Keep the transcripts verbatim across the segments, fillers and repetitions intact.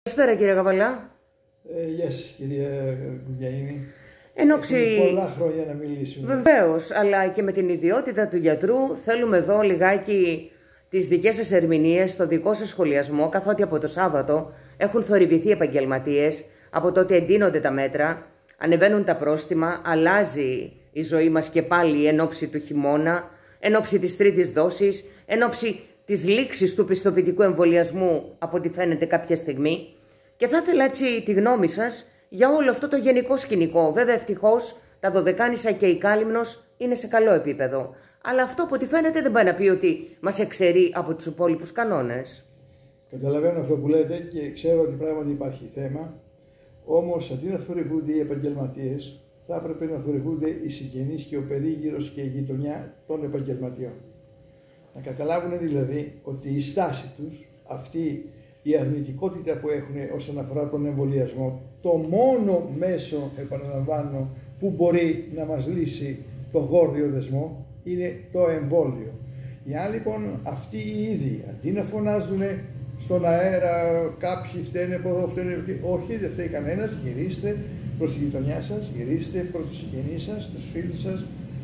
Καλησπέρα κύριε Καβαλά. Ε, yes, κυρία Κουγιαΐνη. Εν όψη... Έχουμε πολλά χρόνια να μιλήσουμε. Βεβαίως, αλλά και με την ιδιότητα του γιατρού θέλουμε εδώ λιγάκι τις δικές σας ερμηνείες, το δικό σας σχολιασμό, καθότι από το Σάββατο έχουν θορυβηθεί επαγγελματίες, από τότε εντείνονται τα μέτρα, ανεβαίνουν τα πρόστιμα, αλλάζει η ζωή μας και πάλι εν όψη του χειμώνα, εν όψη της τρίτης δόσης, εν όψη της λήξης του πιστοποιητικού εμβολιασμού, από ό,τι φαίνεται κάποια στιγμή. Και θα ήθελα έτσι τη γνώμη σας για όλο αυτό το γενικό σκηνικό. Βέβαια, ευτυχώς τα Δωδεκάνησα και η Κάλυμνος είναι σε καλό επίπεδο. Αλλά αυτό από ό,τι φαίνεται δεν πάει να πει ότι μας εξαιρεί από τους υπόλοιπους κανόνες. Καταλαβαίνω αυτό που λέτε και ξέρω ότι πράγματι υπάρχει θέμα. Όμως, αντί να θορυβούνται οι επαγγελματίες, θα έπρεπε να θορυβούνται οι συγγενείς και ο περίγυρος και η γειτονιά των επαγγελματιών. Να καταλάβουν δηλαδή ότι η στάση τους, αυτή η αρνητικότητα που έχουν όσον αφορά τον εμβολιασμό, το μόνο μέσο, επαναλαμβάνω, που μπορεί να μας λύσει το γόρδιο δεσμό είναι το εμβόλιο. Οι άλλοι λοιπόν αυτοί οι ίδιοι, αντί να φωνάζουν στον αέρα κάποιοι φταίνε από εδώ, φταίνε από εκεί, όχι, δεν φταίει κανένας, γυρίστε προς τη γειτονιά σας, γυρίστε προς τους συγγενείς σας, τους φίλους σας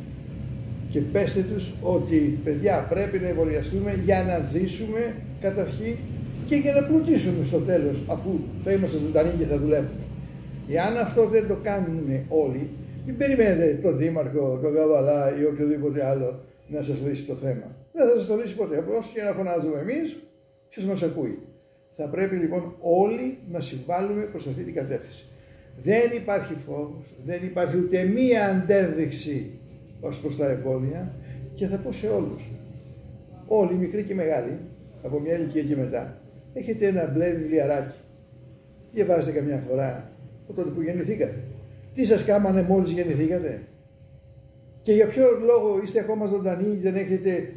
και πέστε τους ότι παιδιά πρέπει να εμβολιαστούμε για να ζήσουμε καταρχήν και για να πλουτίσουμε στο τέλος, αφού θα είμαστε ζωντανοί και θα δουλεύουμε. Εάν αυτό δεν το κάνουν όλοι, μην περιμένετε τον Δήμαρχο, τον Καβαλά ή οποιοδήποτε άλλο να σας λύσει το θέμα. Δεν θα σας το λύσει ποτέ. Όσο και να φωνάζουμε εμείς, ποιος μας ακούει. Θα πρέπει λοιπόν όλοι να συμβάλλουμε προς αυτή την κατεύθυνση. Δεν υπάρχει φόβος, δεν υπάρχει ούτε μία αντέδειξη ως προς τα εμβόλια και θα πω σε όλους. Όλοι, μικροί και μεγάλοι, από μια ηλικία και μετά, έχετε ένα μπλε βιβλιαράκι. Διαβάζετε καμιά φορά από τότε που γεννηθήκατε. Τι σας κάμανε μόλις γεννηθήκατε. Και για ποιο λόγο είστε ακόμα ζωντανοί, δεν έχετε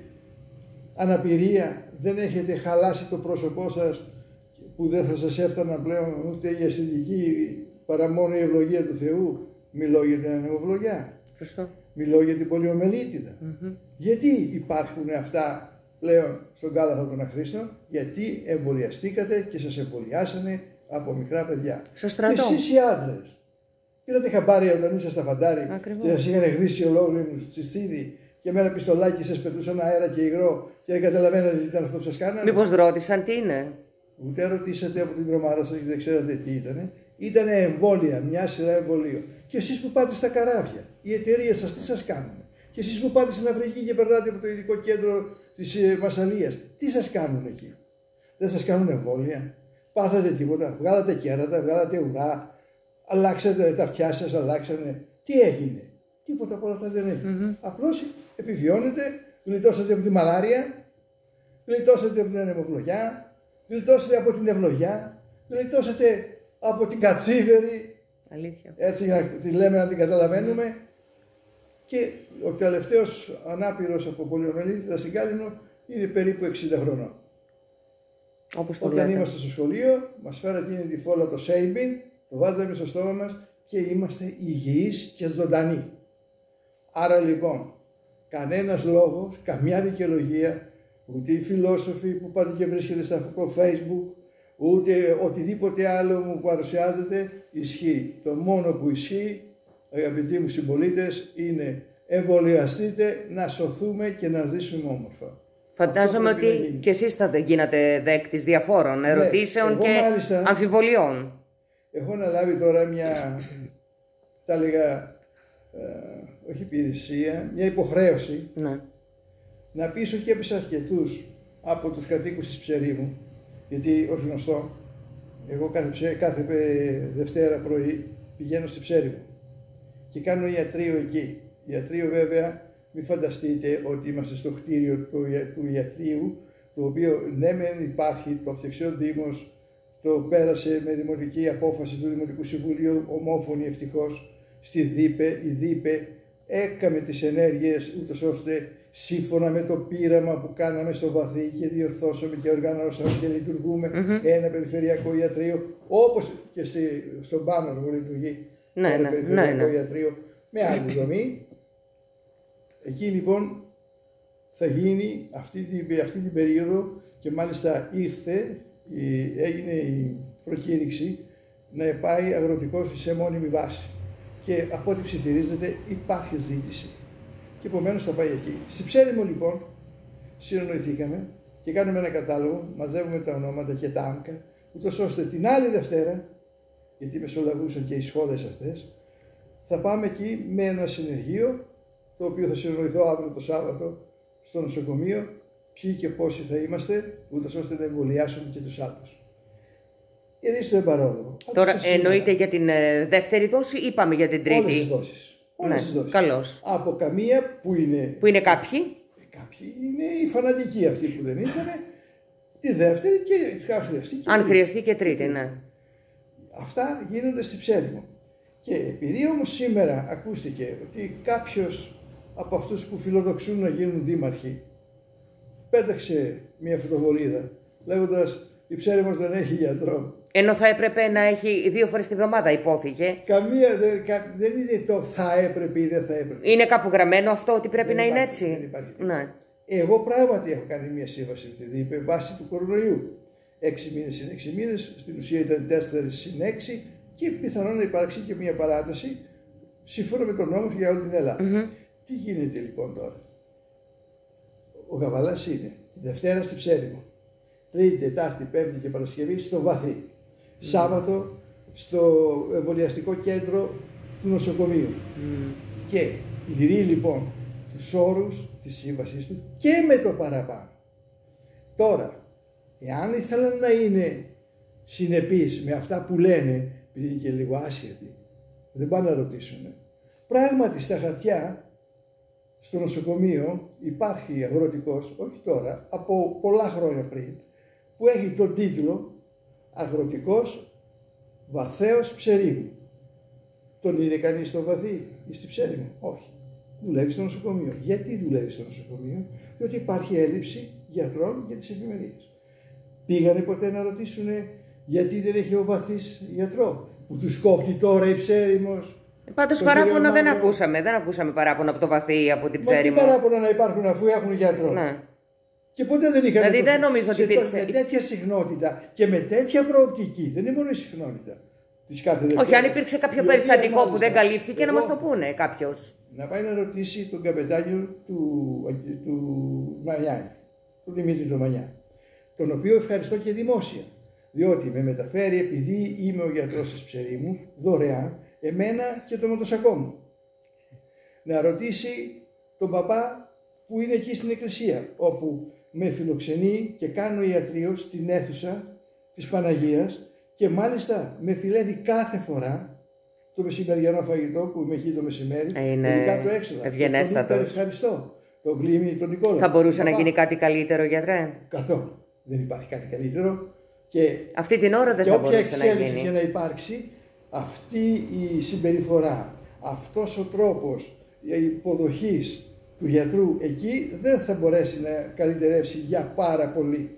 αναπηρία, δεν έχετε χαλάσει το πρόσωπό σας που δεν θα σας έφταναν πλέον ούτε η αισθητική παρά μόνο η ευλογία του Θεού. Μιλώ για την ανεμοβλογιά. Σωστό. Μιλώ για την πολιομελίτιδα. Mm-hmm. Γιατί υπάρχουν αυτά πλέον στον κάλαθο των αχρήστων? Γιατί εμβολιαστήκατε και σας εμβολιάσανε από μικρά παιδιά. Στο στρατό. Και εσείς οι άντρες. Πήρατε χαμπάρι όταν ήσασταν στα φαντάρι. Ακριβώς. Και σας είχαν γδίσει ολόκληρους τσιστίδι και με ένα πιστολάκι σας πετούσαν αέρα και υγρό και δεν καταλαβαίνατε τι ήταν αυτό που σας κάνανε. Μήπως ρώτησαν τι είναι? Ούτε ρωτήσατε από την τρομάρα σας και δεν ξέρατε τι ήταν. Ήτανε εμβόλια, μια σειρά εμβολίων. Και εσείς που πάτε στα καράβια, οι εταιρείες σας τι σας κάνουν? Και εσείς που πάτε στην Αφρική και περνάτε από το ειδικό κέντρο της ε, Μασσαλίας, τι σας κάνουν εκεί? Δεν σας κάνουν εμβόλια? Πάθατε τίποτα? Βγάλατε κέρατα, βγάλατε ουρά, αλλάξατε τα αυτιά σας, αλλάξανε. Τι έγινε? Τίποτα από όλα αυτά δεν έγινε. Mm-hmm. Απλώς επιβιώνετε, γλιτώσατε από τη μαλάρια, γλιτώσατε από την ανεμοβλογιά, γλιτώσατε από την ευλογιά, γλιτώσατε από την κατσίβερη. Αλήθεια. Έτσι να τη λέμε να την καταλαβαίνουμε. Mm. Και ο τελευταίος ανάπηρος από πολιομελίτιδα στην Κάλυμνο είναι περίπου εξήντα χρονών. Όπως το Όταν λέτε. είμαστε στο σχολείο, μας φέρατε την τη φόλα το Σέιμπιν, το βάζαμε στο στόμα μας και είμαστε υγιείς και ζωντανοί. Άρα λοιπόν, κανένας λόγος, καμιά δικαιολογία, ούτε οι φιλόσοφοι που πάτε και βρίσκεται στο Facebook, ούτε οτιδήποτε άλλο μου παρουσιάζεται ισχύει. Το μόνο που ισχύει, αγαπητοί μου συμπολίτες, είναι εμβολιαστείτε να σωθούμε και να ζήσουμε όμορφα. Φαντάζομαι ότι και εσείς θα γίνατε δέκτης διαφόρων ερωτήσεων ναι, και μάλιστα, αμφιβολιών. Έχω αναλάβει τώρα μια, θα έλεγα, ε, όχι υπηρεσία, μια υποχρέωση ναι. να πείσω και έπεισα αρκετούς από τους κατοίκους της Ψερίμου, γιατί ως γνωστό, εγώ κάθε, κάθε Δευτέρα πρωί πηγαίνω στη Ψέριμο και κάνω ιατρείο εκεί. Ιατρείο βέβαια, μην φανταστείτε ότι είμαστε στο κτίριο του, του ιατρείου, το οποίο ναι μεν υπάρχει, το φτιαξε ο Δήμος, το πέρασε με δημοτική απόφαση του Δημοτικού Συμβουλίου, ομόφωνη ευτυχώς, στη ΔΥΠΕ. Η ΔΥΠΕ έκαμε τις ενέργειες ούτως ώστε σύμφωνα με το πείραμα που κάναμε στο βαθύ και διορθώσαμε και οργανώσαμε και λειτουργούμε mm-hmm. ένα περιφερειακό ιατρείο, όπως και στη, στον Πάνο που λειτουργεί ναι, ένα ναι, περιφερειακό ναι, ιατρείο με άλλη δομή. Εκεί λοιπόν θα γίνει αυτή την, αυτή την περίοδο και μάλιστα ήρθε, η, έγινε η προκήρυξη να πάει αγροτικός σε μόνιμη βάση. Και από ό,τι ψιθυρίζεται υπάρχει ζήτηση. Και επομένως θα πάει εκεί. Στη Ψέριμο λοιπόν συνονοηθήκαμε και κάνουμε ένα κατάλογο, μαζεύουμε τα ονόματα και τα άμκα, ούτως ώστε την άλλη Δευτέρα, γιατί μεσολαβούσαν και οι σχόλες αυτές, θα πάμε εκεί με ένα συνεργείο, το οποίο θα συνονοηθώ αύριο το Σάββατο στο νοσοκομείο, ποιοι και πόσοι θα είμαστε, ούτως ώστε να εμβολιάσουμε και τους άλλους. Είναι στο εμπαρόδο. Τώρα εννοείται για την ε, δεύτερη δόση ή πάμε για την τρίτη? Όλες τις δόσεις. Όλες Ναι, τις δόσεις. καλώς. Από καμία που είναι... Που είναι κάποιοι. Κάποιοι είναι οι φανατικοί αυτοί που δεν ήταν, τη δεύτερη και θα χρειαστεί και Αν τρίτη. χρειαστεί και τρίτη, ναι. Αυτά γίνονται στη Ψέριμο. Και επειδή όμως σήμερα ακούστηκε ότι κάποιος από αυτούς που φιλοδοξούν να γίνουν δήμαρχοι πέταξε μια φωτοβολίδα λέγοντας η Ψέριμος δεν έχει γιατρό. Ενώ θα έπρεπε να έχει δύο φορές τη βδομάδα, υπόθηκε. Καμία, δεν, κα, δεν είναι το θα έπρεπε ή δεν θα έπρεπε. Είναι κάπου γραμμένο αυτό ότι πρέπει Δεν να είναι υπάρχει, έτσι? δεν υπάρχει. Ναι. Εγώ πράγματι έχω κάνει μια σύμβαση με τη ΔΥΠΕ βάσει του κορονοϊού. Έξι μήνες συν έξι μήνες, στην ουσία ήταν τέσσερις συν έξι και πιθανόν να υπάρξει και μια παράταση σύμφωνα με τον νόμο για όλη την Ελλάδα. Mm-hmm. Τι γίνεται λοιπόν τώρα? Ο Γαβαλάς είναι τη Δευτέρα στη Ψέριμο, Τρίτη, Τετάρτη, Πέμπτη και Παρασκευή στο Βαθύ, mm. Σάββατο στο εμβολιαστικό κέντρο του νοσοκομείου. Mm. Και λυρεί λοιπόν τους όρους της σύμβασης του και με το παραπάνω. Τώρα, εάν ήθελαν να είναι συνεπείς με αυτά που λένε, επειδή είναι και λίγο άσχετοι, δεν πάνε να ρωτήσουν. Πράγματι στα χαρτιά, στο νοσοκομείο υπάρχει αγροτικός, όχι τώρα, από πολλά χρόνια πριν, που έχει τον τίτλο Αγροτικός Βαθέως Ψερίμου. Τον είδε κανείς στο Βαθύ ή στη Ψέριμο? Όχι. Δουλεύει στο νοσοκομείο. Γιατί δουλεύει στο νοσοκομείο? Διότι υπάρχει έλλειψη γιατρών για τις εφημερίες. Πήγανε ποτέ να ρωτήσουν γιατί δεν έχει ο Βαθύς γιατρό, που τους κόπτει τώρα η Ψέριμος? Πάντως παράπονα δεν ακούσαμε. Δεν ακούσαμε παράπονα από το Βαθύ ή από την Ψέριμο. Μα τι παράπονα να υπάρχουν αφού έχουν γιατρό? Ναι. Και ποτέ δεν είχαν. Δηλαδή δεν νομίζω ότι υπήρξε. Με τέτοια συχνότητα και με τέτοια προοπτική. Δεν είναι μόνο η συχνότητα της κάθε Δευτέρας. Όχι, αν υπήρξε κάποιο Διότι, περιστατικό μάλιστα, που δεν καλύφθηκε, εγώ, να μας το πούνε κάποιος. Να πάει να ρωτήσει τον καπετάνιο του, του Μανιάνη, τον Δημήτρη τον Μανιά, τον οποίο ευχαριστώ και δημόσια. Διότι με μεταφέρει, επειδή είμαι ο γιατρός της Ψερίμου, δωρεάν, εμένα και το μοτοσακό μου. Να ρωτήσει τον παπά που είναι εκεί στην εκκλησία, όπου με φιλοξενεί και κάνω ιατρείο στην αίθουσα της Παναγίας και μάλιστα με φιλεύει κάθε φορά το μεσημεριανό φαγητό που είμαι εκεί το μεσημέρι, είναι ειδικά το έξοδα. ευγενέστατος. Τον ευχαριστώ. Τον Κλήμη, τον Νικόλα. Θα μπορούσε Παπά. να γίνει κάτι καλύτερο, γιατρέ? Καθόλου. Δεν υπάρχει κάτι καλύτερο. Και, αυτή την ώρα δεν και θα μπορούσε να γίνει. όποια εξέλιξη για να υπάρξει, αυτή η συμπεριφορά, αυτός ο τρόπος υποδοχής του γιατρού εκεί δεν θα μπορέσει να καλυτερεύσει για πάρα πολύ.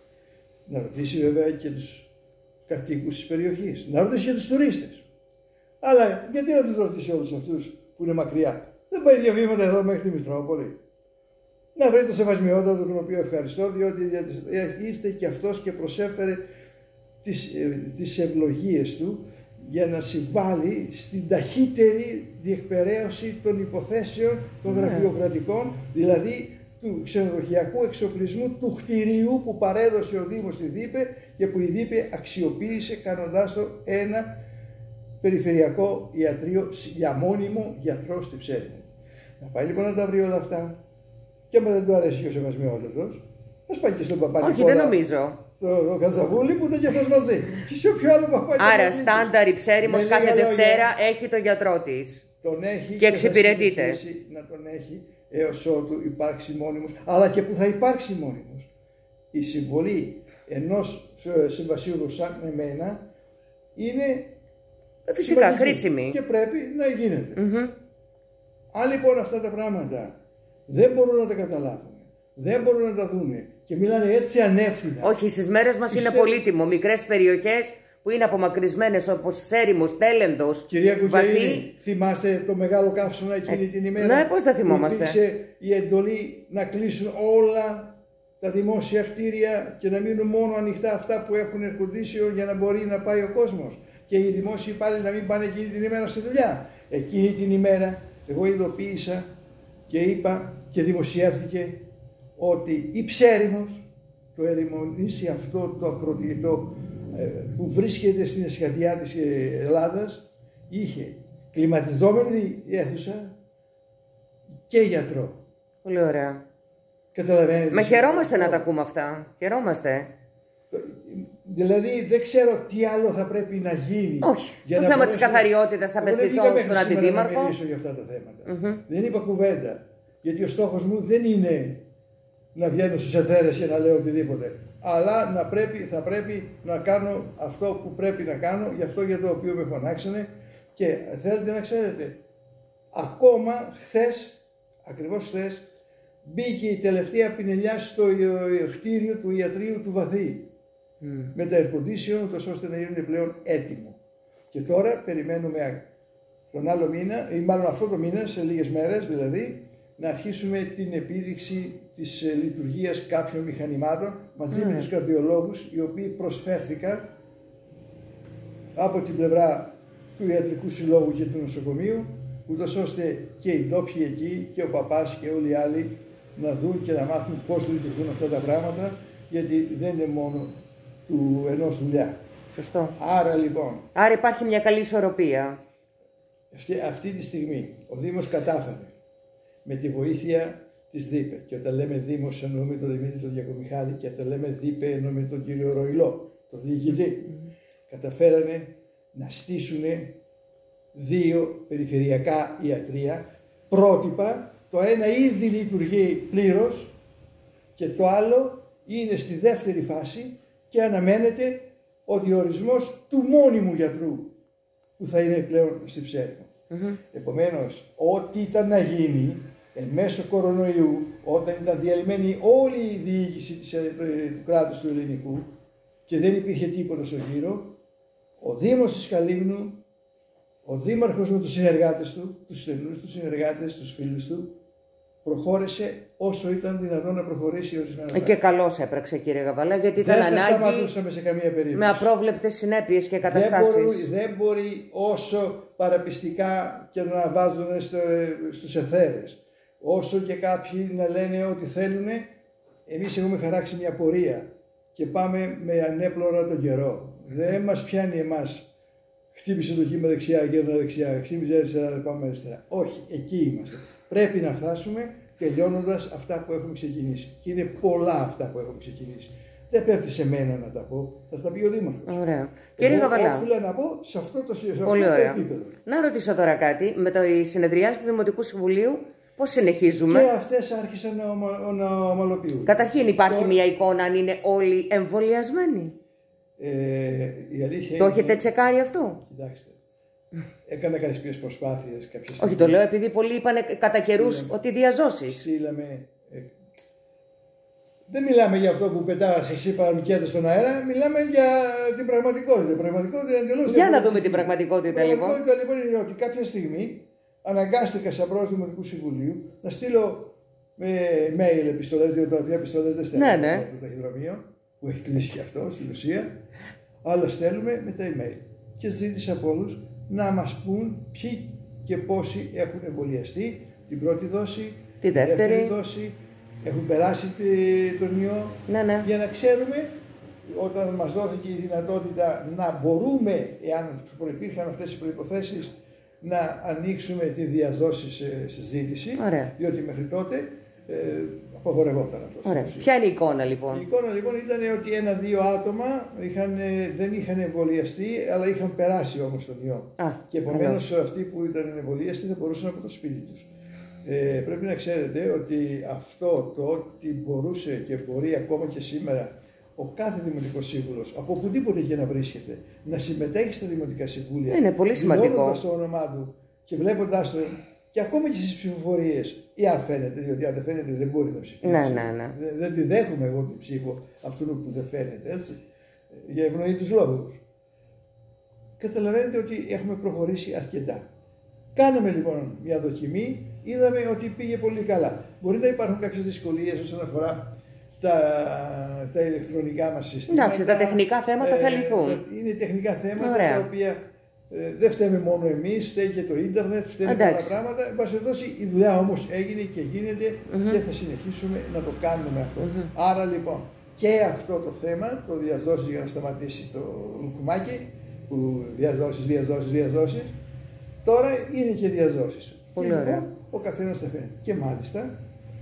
Να ρωτήσει βέβαια και τους κατοίκους της περιοχής, να ρωτήσει και τους τουρίστες. Αλλά γιατί να τους ρωτήσει όλους αυτούς που είναι μακριά? Δεν πάει διαβήματα εδώ μέχρι τη Μητρόπολη. Να βρει το σεβασμιότατο, τον οποίο ευχαριστώ, διότι ήρθε και αυτός και προσέφερε τις, τις ευλογίες του για να συμβάλλει στην ταχύτερη διεκπεραίωση των υποθέσεων των ναι. γραφειοκρατικών, δηλαδή του ξενοδοχειακού εξοπλισμού του κτηρίου που παρέδωσε ο Δήμος στη ΔΥΠΕ και που η ΔΥΠΕ αξιοποίησε κάνοντάς το ένα περιφερειακό ιατρείο για μόνιμο γιατρό στη Ψέριμο. Να πάει λοιπόν να τα βρει όλα αυτά και άμα δεν του αρέσει ο σεβασμιότατος, ας πάει και στον Παπα-Νικόλα. Όχι, δεν νομίζω. Το, το Καζαβούλη που ήταν και αυτός μαζί. Και σε όποιο άλλο παπά. Άρα, στάνταρ η Ψέριμος κάθε Δευτέρα έχει το γιατρό της. Τον έχει και, και εξυπηρετείται. Θα συνεχίσει να τον έχει έως ότου υπάρξει μόνιμος, αλλά και που θα υπάρξει μόνιμος. Η συμβολή ενός συμβασίου σαν εμένα είναι φυσικά σημαντική, χρήσιμη και πρέπει να γίνεται. Mm-hmm. Αν λοιπόν αυτά τα πράγματα δεν μπορούν να τα καταλάβουν, δεν μπορούν να τα δούνε και μιλάνε έτσι ανεύθυνα. Όχι, στις μέρες μας Είστε... είναι πολύτιμο. Μικρές περιοχές που είναι απομακρυσμένες όπως Ψέριμος, Τέλεντος, Κυρία Κουκιαίδη, Βαθύ... θυμάστε το μεγάλο καύσωνα εκείνη έτσι. την ημέρα? Ναι, πώς τα θυμόμαστε? Υπήρξε η εντολή να κλείσουν όλα τα δημόσια κτίρια και να μείνουν μόνο ανοιχτά αυτά που έχουν air condition για να μπορεί να πάει ο κόσμος και οι δημόσιοι υπάλληλοι να μην πάνε εκείνη την ημέρα στη δουλειά. Εκείνη την ημέρα εγώ ειδοποίησα και είπα και δημοσιεύθηκε ότι η Ψέριμος, το ερημονήσι αυτό το ακροτητό που βρίσκεται στην εσχατιά της Ελλάδας, είχε κλιματιζόμενη αίθουσα και γιατρό. Πολύ ωραία. Καταλαβαίνετε. Μα χαιρόμαστε να τα ακούμε αυτά. Χαιρόμαστε. Δηλαδή δεν ξέρω τι άλλο θα πρέπει να γίνει. Όχι. Για το να θέμα μπορέσω... της καθαριότητας θα πετσιτώ στον αντιδήμαρχο. Να μιλήσω για αυτά τα θέματα. Mm-hmm. Δεν είπα κουβέντα. Γιατί ο στόχος μου δεν είναι να βγαίνω στους εθέρες και να λέω οτιδήποτε. Αλλά να πρέπει, θα πρέπει να κάνω αυτό που πρέπει να κάνω, για αυτό για το οποίο με φωνάξανε. Και θέλετε να ξέρετε, ακόμα χθες, ακριβώς χθες, μπήκε η τελευταία πινελιά στο κτίριο του ιατρείου του Βαθύ. Mm. Με τα air condition, ώστε να είναι πλέον έτοιμο. Και τώρα περιμένουμε τον άλλο μήνα, ή μάλλον αυτό το μήνα, σε λίγες μέρες δηλαδή, να αρχίσουμε την επίδειξη της ε, λειτουργίας κάποιων μηχανημάτων μαζί mm. με τους καρδιολόγους, οι οποίοι προσφέρθηκαν από την πλευρά του Ιατρικού Συλλόγου και του Νοσοκομείου, ούτως ώστε και οι ντόπιοι εκεί και ο παπάς και όλοι οι άλλοι να δουν και να μάθουν πώς λειτουργούν αυτά τα πράγματα, γιατί δεν είναι μόνο του ενός δουλειά. Σωστό. Άρα λοιπόν... Άρα υπάρχει μια καλή ισορροπία. Αυτή, αυτή τη στιγμή ο Δήμος κατάφερε με τη βοήθεια της ΔΥΠΕ, και όταν λέμε Δήμος εννοούμε τον Δημήτρη τον Διακομιχάλη, και όταν λέμε ΔΥΠΕ εννοούμε τον κύριο Ροϊλό, τον διοικητή, mm-hmm. καταφέρανε να στήσουν δύο περιφερειακά ιατρεία πρότυπα. Το ένα ήδη λειτουργεί πλήρως και το άλλο είναι στη δεύτερη φάση και αναμένεται ο διορισμός του μόνιμου γιατρού που θα είναι πλέον στη Ψέριμο. Mm-hmm. Επομένως, ό,τι ήταν να γίνει εν μέσω κορονοϊού, όταν ήταν διαλυμένη όλη η διοίκηση της, ε, του κράτους του ελληνικού και δεν υπήρχε τίποτα στο γύρο, ο Δήμος της Καλύμνου, ο Δήμαρχος με τους συνεργάτες του, τους στενούς του συνεργάτες, τους φίλους του, προχώρησε όσο ήταν δυνατόν να προχωρήσει ορισμένα πράγματα. Και καλώς έπραξε, κύριε Γαβαλά, γιατί ήταν ανάγκη. Δεν θα σταματούσαμε σε καμία περίπτωση. Με απρόβλεπτες συνέπειες και καταστάσεις. Δεν μπορεί, δεν μπορεί όσο παραπιστικά και να βάζουν στο, στους εθέρες, όσο και κάποιοι να λένε ότι θέλουν. Εμείς έχουμε χαράξει μια πορεία και πάμε με ανέπλωρα τον καιρό. Mm. Δεν μας πιάνει εμάς. Χτύπησε το κύμα δεξιά, γέρνα δεξιά, χτύπησε αριστερά, πάμε αριστερά. Όχι, εκεί είμαστε. Πρέπει να φτάσουμε τελειώνοντας αυτά που έχουμε ξεκινήσει. Και είναι πολλά αυτά που έχουμε ξεκινήσει. Δεν πέφτει σε μένα να τα πω, θα τα πει ο Δήμαρχος. Ωραία. Κύριε Γαβαλά, οφείλω να πω σε αυτό το, σε αυτό πολύ το ωραία. επίπεδο. Να ρωτήσω τώρα κάτι. Με το συνεδριάση του Δημοτικού Συμβουλίου, πώς συνεχίζουμε? Και αυτές άρχισαν να, ομα, να ομαλοποιούν. Καταρχήν, υπάρχει το... μια εικόνα αν είναι όλοι εμβολιασμένοι. Ε, η αλήθεια το είναι... έχετε τσεκάρει αυτό? Κοιτάξτε. Έκανα κάποιες προσπάθειες κάποια στιγμή. Όχι, το λέω επειδή πολλοί είπαν κατά καιρούς ότι διαζώσεις. Σύλλαμε. Ε, δεν μιλάμε για αυτό που πετάς εσύ παραμικιάται στον αέρα, μιλάμε για την πραγματικότητα. Η πραγματικότητα είναι εντελώς. Για να δούμε την πραγματικότητα λοιπόν. Η πραγματικότητα λοιπόν είναι ότι κάποια στιγμή αναγκάστηκα σαν πρόεδρος του Δημοτικού Συμβουλίου να στείλω με mail επιστολές, διότι τα οποία επιστολές δεν στέλνουν ναι, ναι. το ταχυδρομείο, που έχει κλείσει και αυτό στην ουσία, αλλά στέλνουμε με τα email. Και ζήτησα από όλους να μας πούν ποιοι και πόσοι έχουν εμβολιαστεί την πρώτη δόση, τη δεύτερη, δεύτερη δόση, έχουν περάσει τον ιό, ναι, ναι. για να ξέρουμε όταν μας δόθηκε η δυνατότητα να μπορούμε, εάν προϋπήρχαν αυτές οι προϋποθέσεις, να ανοίξουμε τη διαδόση συζήτηση, διότι μέχρι τότε ε, απαγορευόταν αυτό. Ωραία. Ποια είναι η εικόνα λοιπόν? Η εικόνα λοιπόν ήταν ότι ένα-δύο άτομα είχαν, δεν είχαν εμβολιαστεί, αλλά είχαν περάσει όμως τον ιό. Α, και επομένως αυτοί που ήταν εμβολιαστοί δεν μπορούσαν από το σπίτι τους. Ε, πρέπει να ξέρετε ότι αυτό το ότι μπορούσε και μπορεί ακόμα και σήμερα ο κάθε δημοτικός σύμβουλος, από οπουδήποτε και να βρίσκεται, να συμμετέχει στα δημοτικά συμβούλια, είναι πολύ σημαντικό. δηλώνοντας το όνομά του και βλέποντας τον, και ακόμα και στις ψηφοφορίες, ή αν φαίνεται, διότι αν δεν φαίνεται δεν μπορεί να ψηφίσει. Ναι, ναι, ναι. Δεν, δεν τη δέχομαι εγώ την ψήφο αυτού που δεν φαίνεται, έτσι, για ευνοήτους λόγους. Καταλαβαίνετε ότι έχουμε προχωρήσει αρκετά. Κάναμε λοιπόν μια δοκιμή, είδαμε ότι πήγε πολύ καλά. Μπορεί να υπάρχουν κάποιες δυσκολίες όσον αφορά τα, τα ηλεκτρονικά μας συστήματα. Εντάξει, τα τεχνικά θέματα ε, θα λυθούν. Είναι τεχνικά θέματα Ωραία. τα οποία ε, δεν φταίμε μόνο εμείς, φταίει και το ίντερνετ, φταίμε πολλά πράγματα. Εν πάση περιπτώσει, η δουλειά όμως έγινε και γίνεται mm-hmm. και θα συνεχίσουμε να το κάνουμε αυτό. Mm-hmm. Άρα λοιπόν, και αυτό το θέμα, το διαδόσεις για να σταματήσει το λουκουμάκι, που διαδόσεις, διαδόσεις, διαδόσεις, τώρα είναι και διαδόσεις. Πολύ και ωραία. Λοιπόν, ο καθένας τα φέρνει. Και μάλιστα,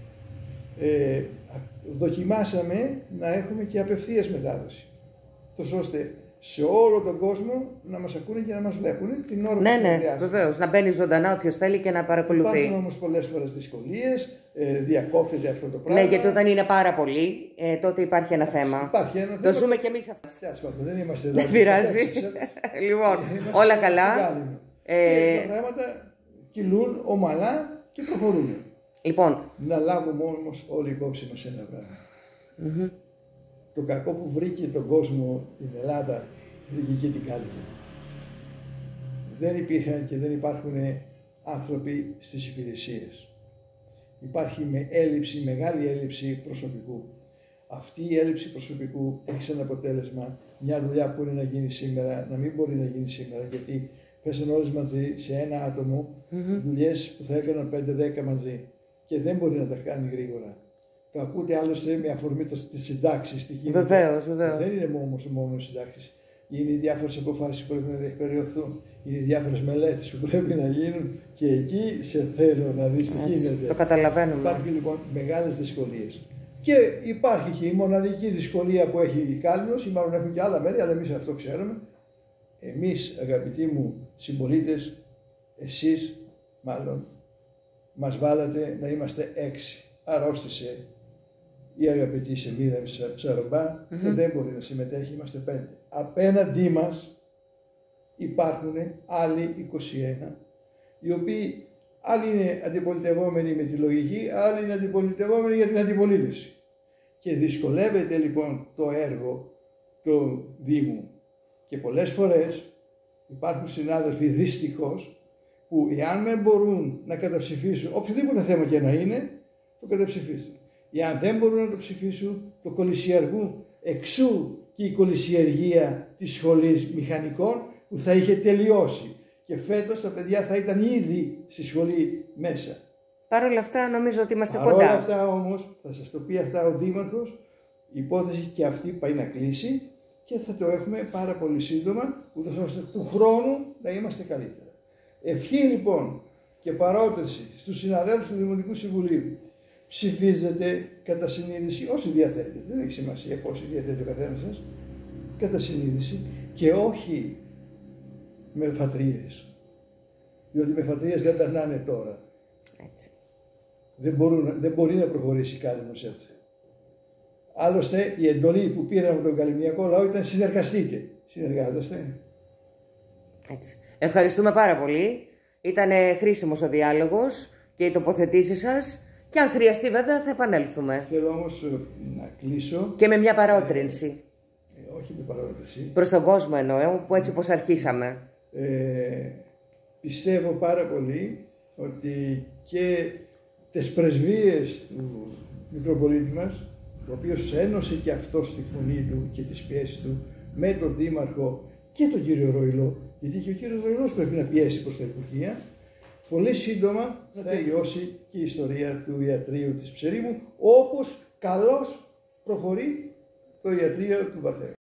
ε, δοκιμάσαμε να έχουμε και απευθείας μετάδοση. Τόσο ώστε σε όλο τον κόσμο να μας ακούνε και να μας βλέπουν την ώρα που ναι, ναι, ναι, βεβαίως. Να μπαίνει ζωντανά όποιος θέλει και να παρακολουθεί. Υπάρχουν όμως πολλές φορές δυσκολίες, ε, διακόπτεται αυτό το πράγμα. Ναι, γιατί όταν είναι πάρα πολύ, ε, τότε υπάρχει ένα θέμα. Υπάρχει ένα θέμα. Το ζούμε κι εμείς αυτό. Δεν είμαστε εδώ. Δεν πειράζει. Λοιπόν, όλα καλά. Ε... Τα πράγματα κυλούν ομαλά και προχωρούν. Λοιπόν. Να λάβουμε όμως όλοι υπόψη μας ένα πράγμα. Mm-hmm. Το κακό που βρήκε τον κόσμο, την Ελλάδα, βρήκε και την κάλυβα. Δεν υπήρχαν και δεν υπάρχουν άνθρωποι στις υπηρεσίες. Υπάρχει με έλλειψη, μεγάλη έλλειψη προσωπικού. Αυτή η έλλειψη προσωπικού έχει σαν αποτέλεσμα μια δουλειά που είναι να γίνει σήμερα, να μην μπορεί να γίνει σήμερα, γιατί πέσαν όλες μαζί σε ένα άτομο mm-hmm. δουλειές που θα έκαναν πέντε δέκα μαζί και δεν μπορεί να τα κάνει γρήγορα. Το ακούτε άλλωστε με αφορμή τις συντάξεις. Βεβαίως, βεβαίως. Δεν είναι όμως μόνο οι συντάξεις. Είναι οι διάφορες αποφάσεις που πρέπει να διεκπεριωθούν, είναι οι διάφορες μελέτες που πρέπει να γίνουν και εκεί σε θέλω να δεις τι γίνεται. Το καταλαβαίνουμε. Υπάρχουν λοιπόν μεγάλες δυσκολίες. Και υπάρχει και η μοναδική δυσκολία που έχει η Κάλυμνος, ή μάλλον έχουν και άλλα μέρη, αλλά εμείς αυτό ξέρουμε. Εμείς, αγαπητοί μου συμπολίτες, εσείς μάλλον, μας βάλατε να είμαστε έξι. Αρρώστησε η αγαπητή Σεμίρα Ψαρομπά mm-hmm. και δεν μπορεί να συμμετέχει, είμαστε πέντε. Απέναντί μας υπάρχουν άλλοι είκοσι ένα, οι οποίοι άλλοι είναι αντιπολιτευόμενοι με τη λογική, άλλοι είναι αντιπολιτευόμενοι για την αντιπολίτευση. Και δυσκολεύεται λοιπόν το έργο του Δήμου. Και πολλές φορές υπάρχουν συνάδελφοι δυστυχώς που εάν δεν μπορούν να καταψηφίσουν οποιοδήποτε θέμα και να είναι, το καταψηφίσουν. Εάν δεν μπορούν να το ψηφίσουν, το κολυσιεργούν. Εξού και η κολυσιεργία της σχολής μηχανικών που θα είχε τελειώσει. Και φέτος τα παιδιά θα ήταν ήδη στη σχολή μέσα. Παρ' όλα αυτά νομίζω ότι είμαστε Παρ' κοντά. Παρ' όλα αυτά όμως, θα σας το πει αυτά ο Δήμαρχος, η υπόθεση και αυτή πάει να κλείσει και θα το έχουμε πάρα πολύ σύντομα, ούτως ώστε του χρόνου να είμαστε καλύτερα. Ευχή λοιπόν και παρότριση στους συναδέλφους του Δημοτικού Συμβουλίου. Ψηφίζετε κατά συνείδηση όσοι διαθέτετε, δεν έχει σημασία πόσοι διαθέτει ο καθένας σας, κατά συνείδηση και όχι με φατρίες. Διότι με φατρίες δεν περνάνε τώρα. Έτσι. Δεν, μπορούν, δεν μπορεί να προχωρήσει κάτι όμως έτσι. Άλλωστε η εντολή που πήραμε από τον καλλιμνιακό λαό ήταν συνεργαστείτε. Συνεργάζεστε. Έτσι. Ευχαριστούμε πάρα πολύ. Ήταν χρήσιμος ο διάλογος και οι τοποθετήσεις σας. Και αν χρειαστεί βέβαια θα επανέλθουμε. Θέλω όμως να κλείσω. Και με μια παρότρινση. Ε, όχι με παρότρινση. Προς τον κόσμο εννοώ, που έτσι όπως αρχίσαμε. Ε, πιστεύω πάρα πολύ ότι και τις πρεσβείες του Μητροπολίτη μας, ο οποίος ένωσε και αυτό στη φωνή του και τις πιέσεις του με τον Δήμαρχο και τον κύριο Ροϊλό, γιατί και ο κύριος Ροϊλός πρέπει να πιέσει προς τα Υπουργεία, πολύ σύντομα θα τελειώσει και η ιστορία του ιατρείου της Ψερίμου, όπως καλώς προχωρεί το ιατρείο του Βαθαίου.